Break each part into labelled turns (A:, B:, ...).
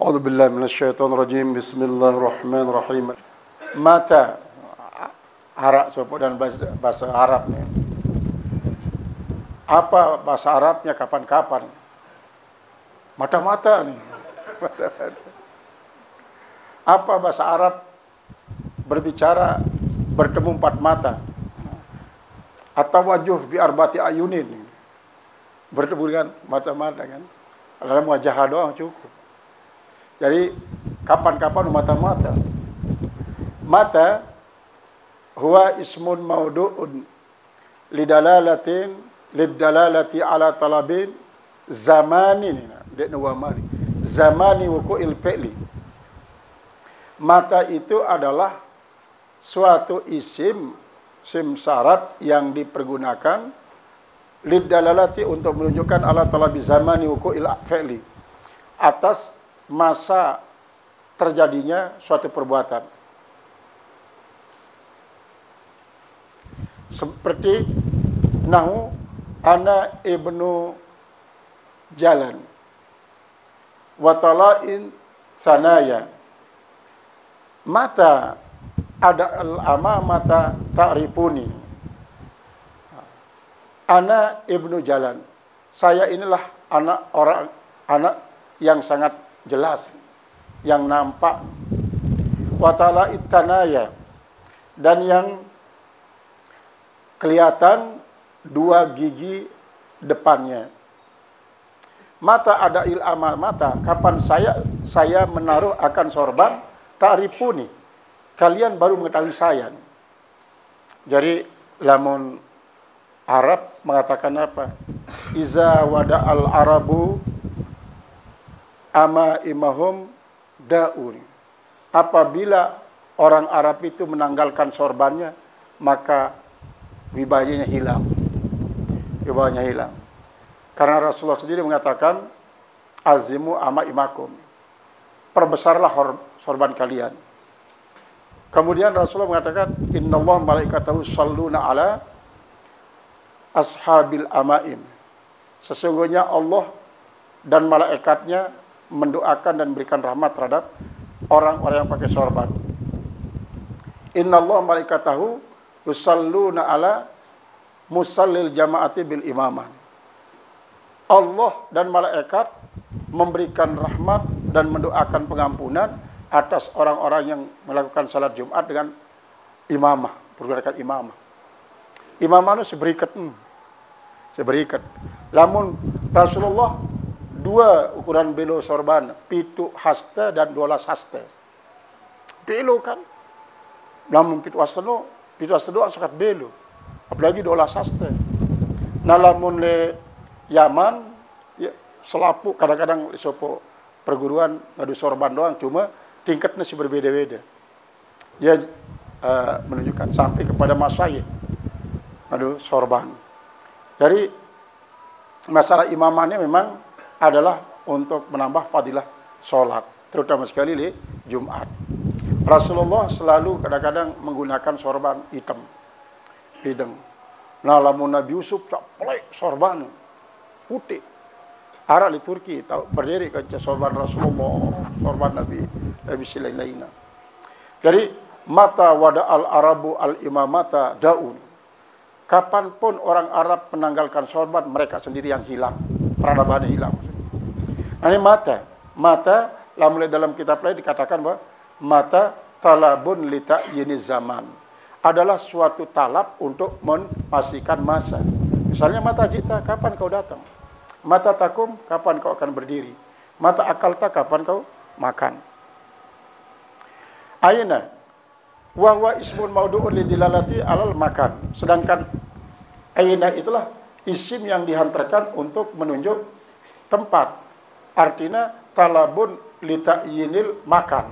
A: A'udzu billahi minasyaitonir rajim. Bismillahirrahmanirrahim. Mata Arab sopo dan bahasa Arab nih. Apa bahasa Arabnya kapan-kapan? Mata-mata nih. Apa bahasa Arab berbicara bertemu empat mata? At-tawajjuh bi arba'ati ayunin. Bertemu dengan mata-mata kan? Dalam wajah doang cukup. Jadi kapan-kapan mata-mata. Mata huwa ismun maudu'un lidalalati ala talabin zamanin zamani wuqu'il fi'li. Mata itu adalah suatu sim syarat yang dipergunakan lidalalati untuk menunjukkan ala talabi zamani wuqu'il fi'li, atas masa terjadinya suatu perbuatan. Seperti nahu ana ibnu jalan wa tala'in sanaya. Mata ada al-ama mata ta'rifuni. Ana ibnu jalan. Saya inilah anak yang sangat jelas, yang nampak. Wa tala'it tanaya, dan yang kelihatan dua gigi depannya. Mata ada ilama mata, kapan saya menaruh akan sorban, ta'rifuni, kalian baru mengetahui saya. Jadi lamun Arab mengatakan apa? Iza wada'al arabu ama imahum da'un. Apabila orang Arab itu menanggalkan sorbannya, maka wibahnya hilang. Wibahnya hilang. Karena Rasulullah sendiri mengatakan, azimu ama imakum. Perbesarlah sorban kalian. Kemudian Rasulullah mengatakan, innallaha malaikatahu shalluna ala ashabil amaim. Sesungguhnya Allah dan malaikatnya mendoakan dan berikan rahmat terhadap orang-orang yang pakai sorban. Innallaha malaikatahu yusalluna ala musallil jama'ati bil imamah. Allah dan malaikat memberikan rahmat dan mendoakan pengampunan atas orang-orang yang melakukan salat Jumat dengan imamah, pergerakan imamah. Imamah itu seberikat. Lamun Rasulullah dua ukuran belo sorban, pitu hasta dan 12 hasta. Belo kan? Lamun pitu hasta doang sangat belo. Apalagi 12 hasta. Nah lamun le Yaman, ya, selapuk kadang-kadang sopo perguruan ngadu sorban doang, cuma tingkatnya sih berbeda-beda. Ya menunjukkan sampai kepada masyayikh ngadu sorban. Jadi masalah imamahnya memang adalah untuk menambah fadilah sholat, terutama sekali di Jumat. Rasulullah selalu kadang-kadang menggunakan sorban hitam, hidung. Nah, lamun Nabi Yusuf caplek sorban putih. Arab di Turki tahu berdiri ke sorban Rasulullah, sorban Nabi lain-lain. Jadi mata wada al-arabu al-imamata daun. Kapanpun orang Arab menanggalkan sorban, mereka sendiri yang hilang, peradabannya hilang. Nah, ini mata lamun dalam kitab lain dikatakan bahwa mata talabun li ta'yiniz zaman, adalah suatu talab untuk memastikan masa. Misalnya mata jita, kapan kau datang? Mata takum, kapan kau akan berdiri? Mata akalta, kapan kau makan? Aina wa huwa ismun maudu'un lidilalati alal makan. Sedangkan aina itulah isim yang dihantarkan untuk menunjuk tempat. Artinya talabun li ta'yinil makan.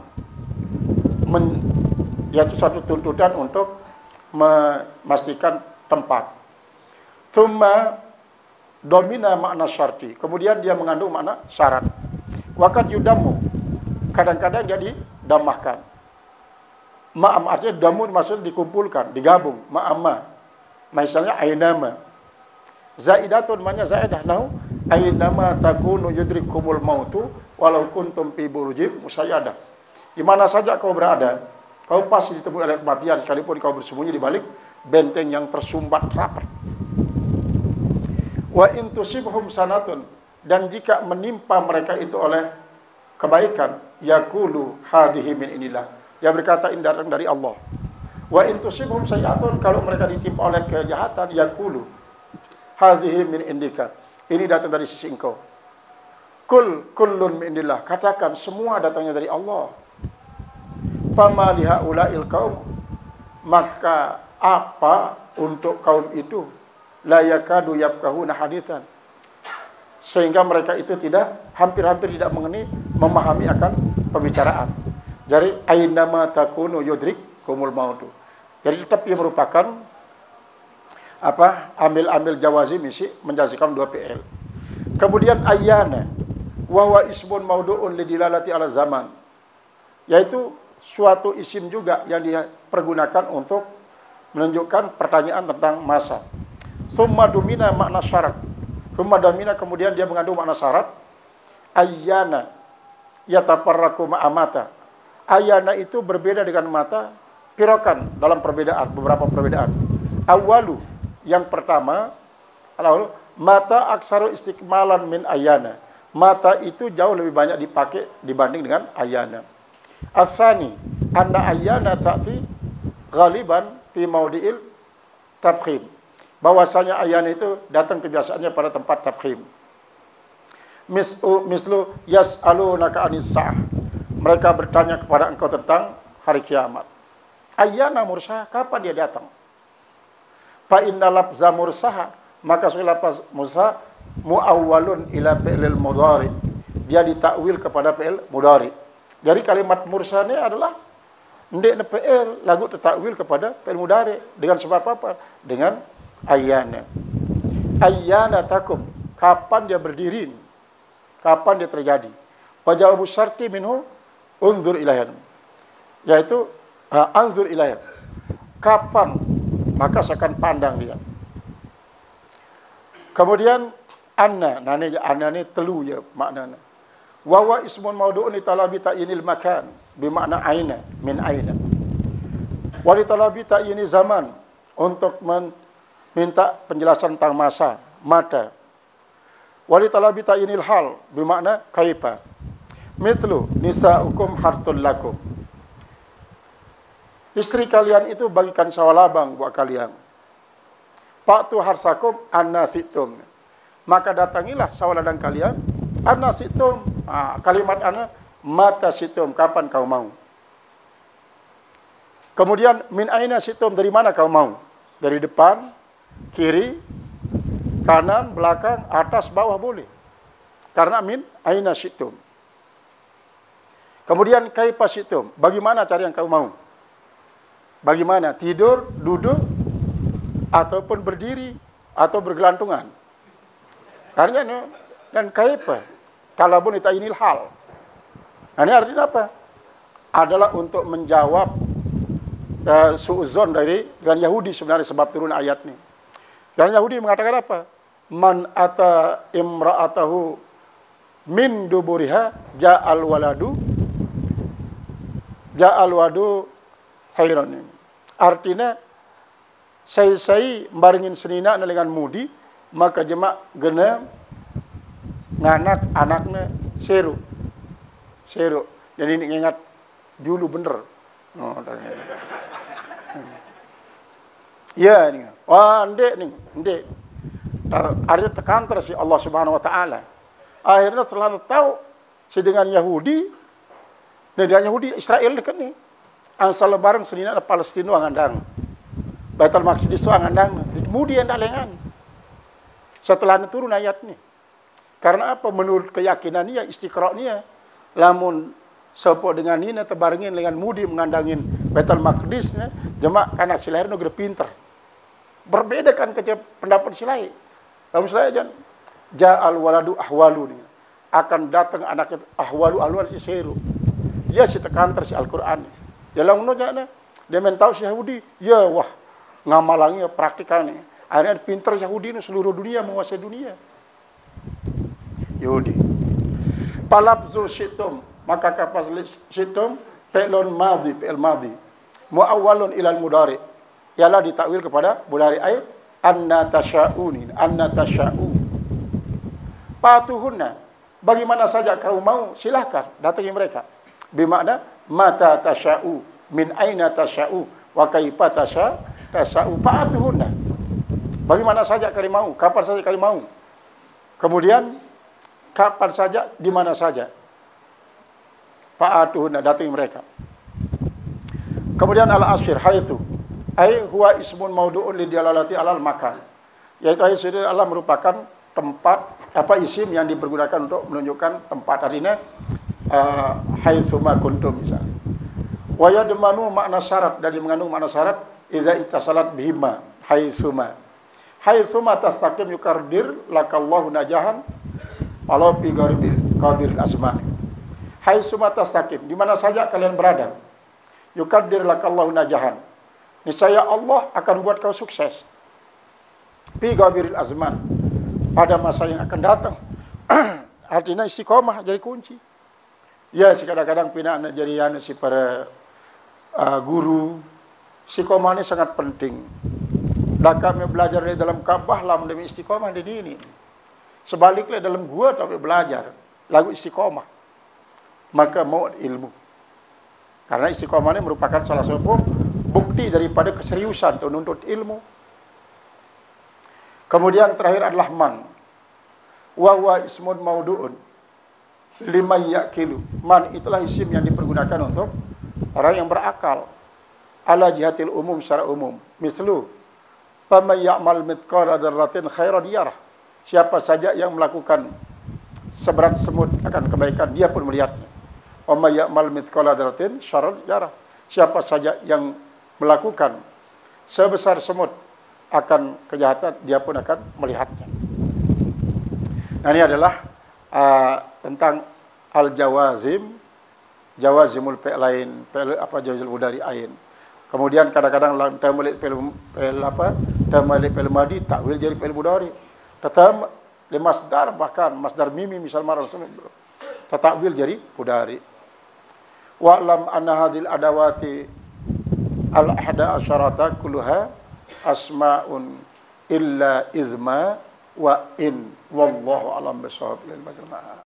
A: Yaitu satu tuntutan untuk memastikan tempat. Tsumma domina makna syarti. Kemudian dia mengandung makna syarat. Wakat yudamu. Kadang-kadang dia didamahkan. Ma'am artinya damu maksudnya dikumpulkan, digabung. Ma'amma. Misalnya ainama. Zaidatun maknanya zaidah. Nahu Ainama takunu yudrikumul mautu walau kuntum fi burujim musayyadah. Di mana saja kau berada, kau pasti ditemui oleh kematian sekalipun kau bersembunyi di balik benteng yang tersumbat rapat. Wa in tusibhum sanatun, dan jika menimpa mereka itu oleh kebaikan, yaqulu hadhihi min indillah, dia berkata ini datang dari Allah. Wa in tusibhum sayi'atun, kalau mereka ditimpa oleh kejahatan, yaqulu hadhihi min indika, ini datang dari sisi engkau. Kullun min indillah, katakan semua datangnya dari Allah. Fama lihaula'il qaum, maka apa untuk kaum itu, la yakadu yafqahuna haditsan, sehingga mereka itu hampir-hampir tidak memahami akan pembicaraan. Jadi ainama takunu yudrikumul mautu. Jadi tetap ia merupakan amil jawazim isi menjadikan 2 fi'il. Kemudian ayyana wa huwa ismun maudu'un lidilalati ala zaman, yaitu suatu isim juga yang dipergunakan untuk menunjukkan pertanyaan tentang masa. Summa dumina makna syarat. Summa dumina, kemudian dia mengandung makna syarat. Ayyana yatafarraqu ma'amata. Ayyana itu berbeda dengan mata, pirokan dalam beberapa perbedaan. Awalu, yang pertama, mata aksaru istiqmalan min ayyana. Mata itu jauh lebih banyak dipakai dibanding dengan ayyana. Asani, anna ayyana ta'ti ghaliban fi maudi'il tabkhim. Bahwasanya ayyana itu datang kebiasaannya pada tempat tabkhim. Mislu yas'alunaka anis sa'ah. Mereka bertanya kepada engkau tentang hari kiamat. Ayyana mursaha, kapan dia datang? Fa inna lafza mursaha, maka lafaz mursaha muawwalun ila fi'lil mudhari. Dia ditakwil kepada fi'il mudhari. Jadi kalimat mursaha ini adalah ndek fi'il lagu ditakwil kepada fi'il mudhari dengan sebab apa? Dengan ayyana. Ayyana takum, kapan dia berdiri? Kapan dia terjadi? Wa jawabu syarti minhu unzur ilaihim, yaitu anzur ilaihim, kapan, maka saya akan pandang dia. Kemudian anna ni telu ya maknanya. Wa wa ismun maudu'un li talabi ta'yinil makan, bermakna aina, min aina. Wa li talabi ta'yini zaman, untuk minta penjelasan tentang mata. Wa li talabi ta'yinil hal, bermakna kaifa. Mithlu nisa'ukum hartul lakum, istri kalian itu bagikan sawalabang buat kalian. Fa'tu harsakum annasitum, maka datangilah sawaladang kalian annasitum. Kalimat anna mata situm, kapan kau mau. Kemudian min aina situm, dari mana kau mau? Dari depan, kiri, kanan, belakang, atas, bawah boleh. Karena min aina situm. Kemudian kaifa situm, bagaimana cara yang kau mau? Bagaimana? Tidur, duduk, ataupun berdiri, atau bergelantungan. Artinya, dan kaifa, talabun ta'yinil hal. Nah, ini artinya apa? Adalah untuk menjawab su'uzon dengan Yahudi sebenarnya sebab turun ayat ini. Karena Yahudi mengatakan apa? Man ata imra'atahu min duburiha ja'al wadu khairan. Artinya saya baringin senina dengan mudi, maka jemak gena nganak anaknya seru. Jadi ini ingat dulu bener. Ya ni. Wah, ndek. Artinya tekan terus Allah Subhanahu wa taala. Akhirnya setelah tahu dengan Yahudi, dan Yahudi Israel dekat ni. Ansal lebaran senina Palestina ngandang. Baitul Maqdis itu ngandang. Kemudian dak lengan. Setelah turun ayat ni. Karena apa? Menurut keyakinan dia, istiqra' dia, lamun sapa dengan nina tebarengin dengan mudi mengandangin Baitul Maqdis nya, jemaah anak silahir nu pinter. Berbeda kan ke pendapat silai. Lamun silai jan ja'al waladu ahwalu ni. Akan datang anak ahwalu si seru. Ya si tekan tersi Al-Qur'an. Ya lamun jana dia mentau si Yahudi, ya wah ngamalangi praktikannya. Akhirnya pinter Yahudi ni seluruh dunia menguasai dunia. Yahudi. Palabzu syitum, maka kapas syitum fi'lun madhi, fi'il madhi. Muawwalun ilal mudhari. Ialah ditakwil kepada mudhari ai anna tasya'uni, anna tasya'u. Patuhunna, bagaimana saja kau mau, silahkan datangi mereka. Bermakna mata tasya'u, min aina tasya'u, wa kaifa tasya'u, patuhunna. Bagaimana saja kalian mau, kapan saja kalian mau. Kemudian kapan saja, di mana saja. Fa'atuhunna, datangi mereka. Kemudian al-asyir haitsu ai huwa ismun maudu'un li dialalati alal makan. Yaitu haitsu adalah merupakan tempat isim yang dipergunakan untuk menunjukkan tempat. Artinya haitsu ma kuntum misalnya. Wa yadmanu makna syarat, dan mengandung makna syarat idza ittasalat bihima haitsu ma. Haitsu ma tastaqim yukardir lakallahu najahan walau bi qadir asma. Haitsu ma tastaqim, di mana saja kalian berada. Yukardir lakallahu najahan. Niscaya Allah akan buat kau sukses. Bi ghabiril azman, pada masa yang akan datang. Artinya istiqomah jadi kunci. Ya, kadang-kadang pinaan jadi si para guru. Istiqomah ini sangat penting. Dan kami belajar di dalam Ka'bah lah demi istiqomah di ini. Sebaliknya dalam gua tapi belajar lagu istiqomah. Maka mau ilmu. Karena istiqomah ini merupakan salah satu bukti daripada keseriusan untuk menuntut ilmu. Kemudian terakhir adalah man. Wa huwa ismun maudu'un liman yaqilu. Man itulah isim yang dipergunakan untuk orang yang berakal. Ala jihatil umum, secara umum. Mislu faman ya'mal mithqala dzarratin khairan yarah. Siapa saja yang melakukan seberat semut akan kebaikan, dia pun melihatnya. Wa may ya'mal mithqala dzarratin syarran yarah. Siapa saja yang melakukan sebesar semut akan kejahatan, dia pun akan melihatnya. Nah, ini adalah tentang al-jawazim, jawazimul fi'lain, jawazimul mudhari ain. Kemudian kadang-kadang tamalik fi'il madi takwil jadi fi'il mudhari. Tatam li masdar, bahkan masdar mimi misal marah takwil jadi mudhari. Wa'lam anna hadhil adawati al-ahda asyarata kulluha asma'un illa izma wa in wallahu alam bisawab lil majmu'ah.